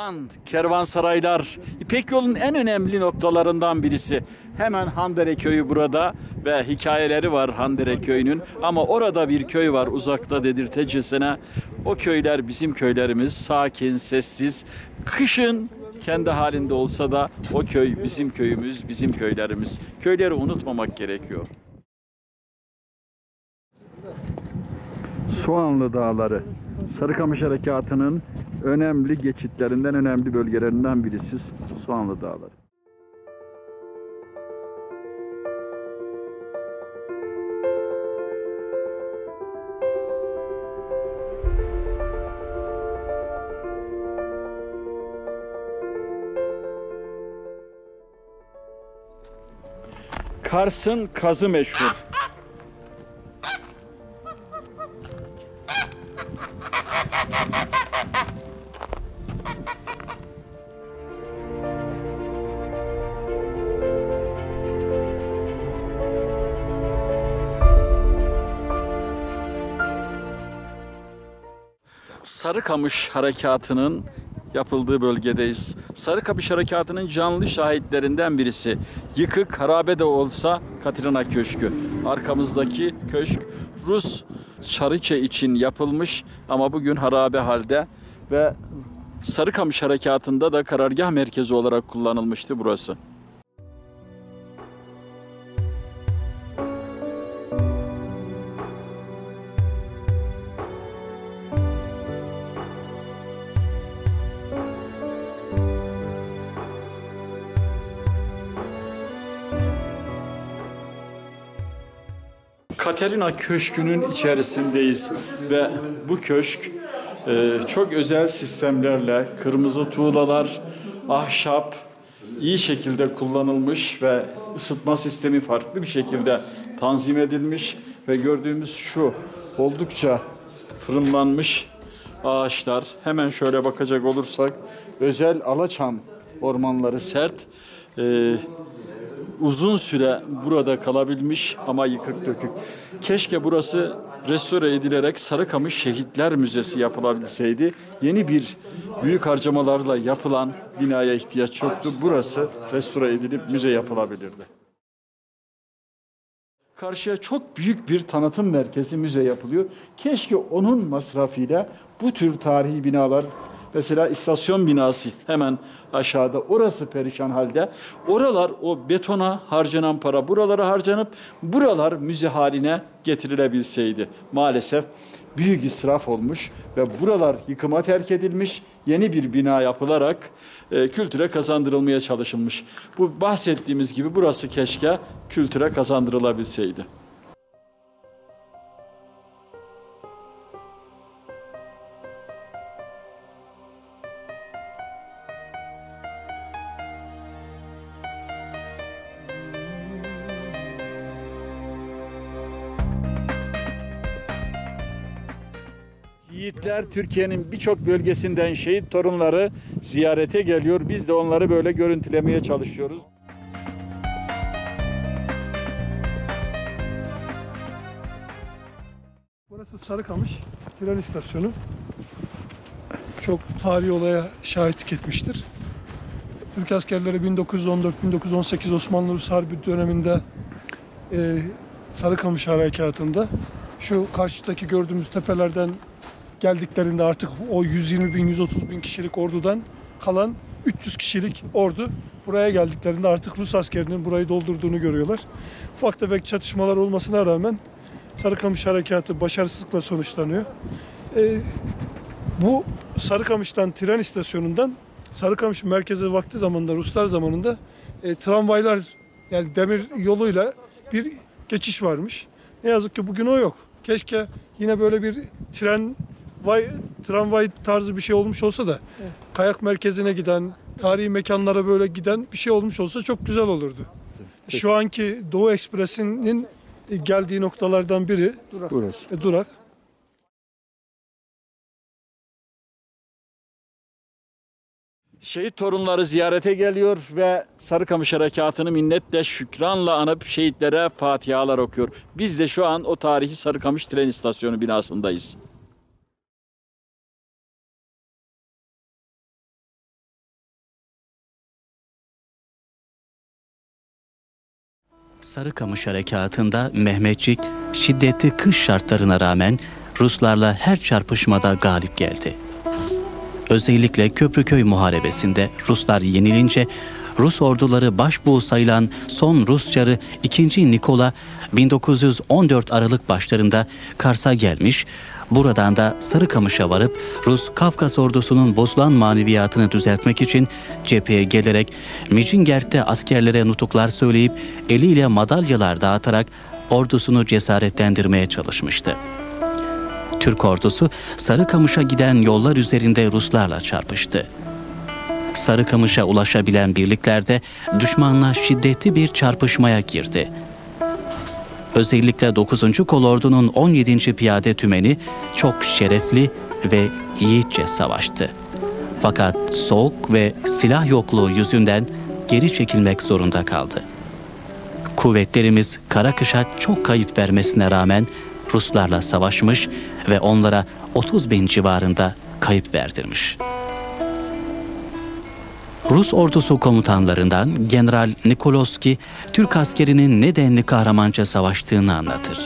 kervansaraylar, İpek yolunun en önemli noktalarından birisi. Hemen Handere köyü burada ve hikayeleri var Handere köyünün. Ama orada bir köy var uzakta dedirtecesine. O köyler bizim köylerimiz, sakin, sessiz. Kışın kendi halinde olsa da o köy bizim köyümüz, bizim köylerimiz. Köyleri unutmamak gerekiyor. Soğanlı Dağları, Sarıkamış Harekatı'nın önemli geçitlerinden, önemli bölgelerinden birisi Soğanlı Dağları. Kars'ın kazı meşhur. Sarıkamış Harekatı'nın yapıldığı bölgedeyiz. Sarıkamış Harekatı'nın canlı şahitlerinden birisi. Yıkık, harabe de olsa Katrina Köşkü. Arkamızdaki köşk Rus Çarıçe için yapılmış ama bugün harabe halde ve Sarıkamış Harekatı'nda da karargah merkezi olarak kullanılmıştı burası. Katerina Köşkü'nün içerisindeyiz ve bu köşk çok özel sistemlerle, kırmızı tuğlalar, ahşap iyi şekilde kullanılmış ve ısıtma sistemi farklı bir şekilde tanzim edilmiş ve gördüğümüz şu oldukça fırınlanmış ağaçlar. Hemen şöyle bakacak olursak özel alaçam ormanları sert, uzun süre burada kalabilmiş ama yıkık dökük. Keşke burası restore edilerek Sarıkamış Şehitler Müzesi yapılabilseydi. Yeni bir büyük harcamalarla yapılan binaya ihtiyaç yoktu. Burası restore edilip müze yapılabilirdi. Karşıya çok büyük bir tanıtım merkezi, müze yapılıyor. Keşke onun masrafıyla bu tür tarihi binalar, mesela istasyon binası hemen aşağıda, orası perişan halde. Oralar, o betona harcanan para buralara harcanıp buralar müze haline getirilebilseydi. Maalesef büyük israf olmuş ve buralar yıkıma terk edilmiş, yeni bir bina yapılarak kültüre kazandırılmaya çalışılmış. Bu bahsettiğimiz gibi burası keşke kültüre kazandırılabilseydi. Yiğitler Türkiye'nin birçok bölgesinden şehit torunları ziyarete geliyor. Biz de onları böyle görüntülemeye çalışıyoruz. Burası Sarıkamış tren istasyonu. Çok tarihi olaya şahitlik etmiştir. Türk askerleri 1914-1918 Osmanlı-Rus Harbi döneminde Sarıkamış Harekatı'nda şu karşıdaki gördüğümüz tepelerden geldiklerinde artık o 120 bin, 130 bin kişilik ordudan kalan 300 kişilik ordu buraya geldiklerinde artık Rus askerinin burayı doldurduğunu görüyorlar. Ufak tefek çatışmalar olmasına rağmen Sarıkamış Harekatı başarısızlıkla sonuçlanıyor. Bu Sarıkamış'tan tren istasyonundan Sarıkamış merkeze vakti zamanında, Ruslar zamanında tramvaylar, yani demir yoluyla bir geçiş varmış. Ne yazık ki bugün o yok. Keşke yine böyle bir tramvay tarzı bir şey olmuş olsa da evet, kayak merkezine giden, tarihi mekanlara böyle giden bir şey olmuş olsa çok güzel olurdu. Peki. Şu anki Doğu Ekspresi'nin geldiği noktalardan biri Durak. Durak. Şehit torunları ziyarete geliyor ve Sarıkamış Harekatı'nı minnetle, şükranla anıp şehitlere fatihalar okuyor. Biz de şu an o tarihi Sarıkamış tren istasyonu binasındayız. Sarıkamış Harekatı'nda Mehmetçik şiddetli kış şartlarına rağmen Ruslarla her çarpışmada galip geldi. Özellikle Köprüköy Muharebesi'nde Ruslar yenilince Rus orduları başbuğu sayılan son Rus çarı 2. Nikola 1914 Aralık başlarında Kars'a gelmiş, buradan da Sarıkamış'a varıp Rus Kafkas ordusunun bozulan maneviyatını düzeltmek için cepheye gelerek Micingert'te askerlere nutuklar söyleyip eliyle madalyalar dağıtarak ordusunu cesaretlendirmeye çalışmıştı. Türk ordusu Sarıkamış'a giden yollar üzerinde Ruslarla çarpıştı. Sarıkamış'a ulaşabilen birliklerde düşmanla şiddetli bir çarpışmaya girdi. Özellikle 9. Kolordu'nun 17. Piyade Tümeni çok şerefli ve yiğitçe savaştı. Fakat soğuk ve silah yokluğu yüzünden geri çekilmek zorunda kaldı. Kuvvetlerimiz Karakış'a çok kayıp vermesine rağmen Ruslarla savaşmış ve onlara 30.000 civarında kayıp verdirmiş. Rus ordusu komutanlarından General Nikoloski, Türk askerinin ne denli kahramanca savaştığını anlatır.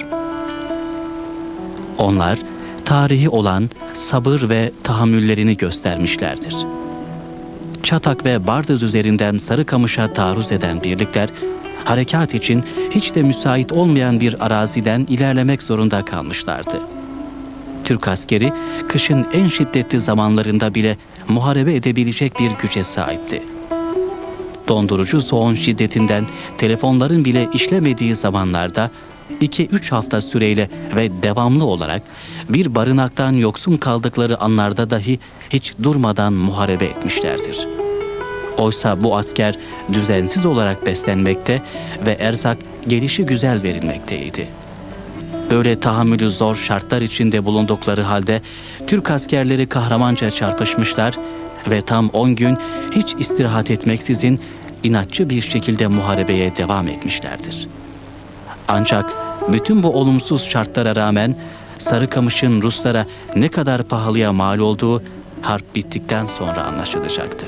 Onlar, tarihi olan sabır ve tahammüllerini göstermişlerdir. Çatak ve Bardız üzerinden Sarıkamış'a taarruz eden birlikler, harekat için hiç de müsait olmayan bir araziden ilerlemek zorunda kalmışlardı. Türk askeri, kışın en şiddetli zamanlarında bile muharebe edebilecek bir güce sahipti. Dondurucu soğuğun şiddetinden telefonların bile işlemediği zamanlarda 2-3 hafta süreyle ve devamlı olarak bir barınaktan yoksun kaldıkları anlarda dahi hiç durmadan muharebe etmişlerdir. Oysa bu asker düzensiz olarak beslenmekte ve erzak gelişigüzel verilmekteydi. Böyle tahammülü zor şartlar içinde bulundukları halde Türk askerleri kahramanca çarpışmışlar ve tam 10 gün hiç istirahat etmeksizin inatçı bir şekilde muharebeye devam etmişlerdir. Ancak bütün bu olumsuz şartlara rağmen Sarıkamış'ın Ruslara ne kadar pahalıya mal olduğu harp bittikten sonra anlaşılacaktı.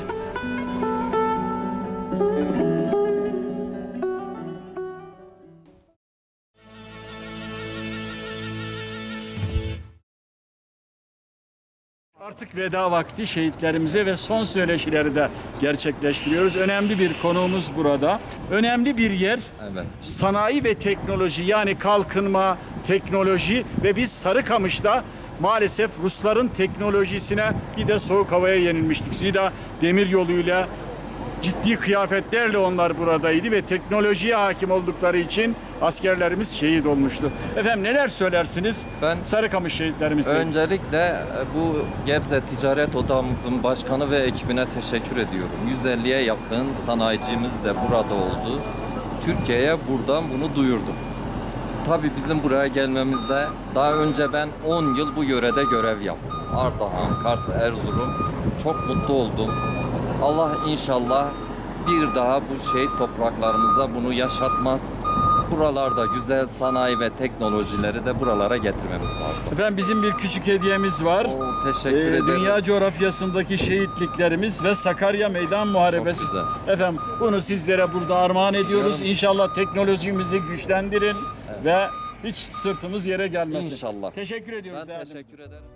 Artık veda vakti, şehitlerimize ve son söyleşileri de gerçekleştiriyoruz. Önemli bir konuğumuz burada. Önemli bir yer. Evet. Sanayi ve teknoloji, yani kalkınma, teknoloji ve biz Sarıkamış'ta maalesef Rusların teknolojisine bir de soğuk havaya yenilmiştik. Zira demir yoluyla, ciddi kıyafetlerle onlar buradaydı ve teknolojiye hakim oldukları için askerlerimiz şehit olmuştu. Efendim neler söylersiniz Sarıkamış şehitlerimizle? Öncelikle bu Gebze Ticaret Odamızın başkanı ve ekibine teşekkür ediyorum. 150'ye yakın sanayicimiz de burada oldu. Türkiye'ye buradan bunu duyurdum. Tabii bizim buraya gelmemizde daha önce ben 10 yıl bu yörede görev yaptım. Ardahan, Kars, Erzurum. Çok mutlu oldum. Allah inşallah bir daha bu şehit topraklarımıza bunu yaşatmaz. Buralarda güzel sanayi ve teknolojileri de buralara getirmemiz lazım. Efendim bizim bir küçük hediyemiz var. Teşekkür ederim. Dünya coğrafyasındaki şehitliklerimiz ve Sakarya Meydan Muharebesi. Efendim bunu sizlere burada armağan ediyoruz. İnşallah teknolojimizi güçlendirin ve hiç sırtımız yere gelmesin. İnşallah. Teşekkür ediyoruz. Ben teşekkür ederim.